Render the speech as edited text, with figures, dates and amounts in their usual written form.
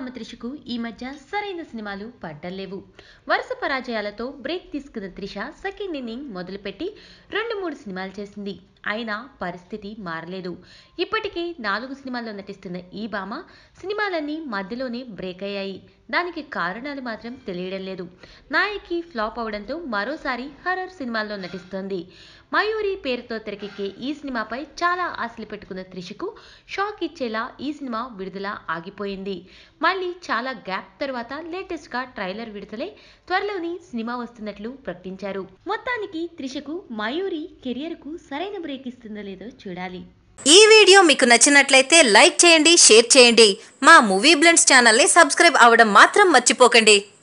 భామ త్రిషకు ఈ మధ్య సరైన సినిమాలు పడ్డం లేవు. వరుస పరాజయాలతో బ్రేక్ తీసుకున్న త్రిష సెకండ్ ఇన్నింగ్ మొదలుపెట్టి 2-3 సినిమాలు చేసింది. అయినా పరిస్థితి మారలేదు. ఇప్పటికే 4 సినిమాల్లో నటిస్తున్న ఈ భామ సినిమాలన్నీ మధ్యలోనే బ్రేక్ అయ్యాయి. దానికి కారణాలు మాత్రం తెలియడం లేదు. నాయకి ఫ్లాప్ అవడంతో మరోసారి హర్రర్ సినిమాల్లో నటిస్తోంది. మయూరి పేరుతో తెరకెక్కే ఈ సినిమాపై చాలా ఆశలు పెట్టుకున్న త్రిషకు షాక్ ఇచ్చేలా ఈ సినిమా విడుదల ఆగిపోయింది. మళ్ళీ చాలా గ్యాప్ తర్వాత లేటెస్ట్ గా ట్రైలర్ విడుదలై త్వరలోని సినిమా వస్తున్నట్లు ప్రకటించారు. మొత్తానికి త్రిషకు మయూరి కెరియర్ కు సరైన బ్రేక్ ఇస్తుందో లేదో చూడాలి. ఈ వీడియో మీకు నచ్చినట్లయితే లైక్ చేయండి, షేర్ చేయండి. మా మూవీ బ్లెండ్స్ ఛానల్ని సబ్స్క్రైబ్ అవ్వడం మాత్రం మర్చిపోకండి.